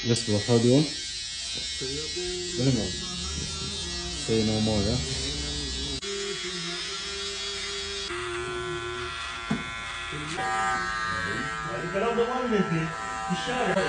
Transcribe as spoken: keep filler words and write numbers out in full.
Let's go. How do you want? Very well. Say no more, yeah? الكلام ده ما بيجي في الشارع.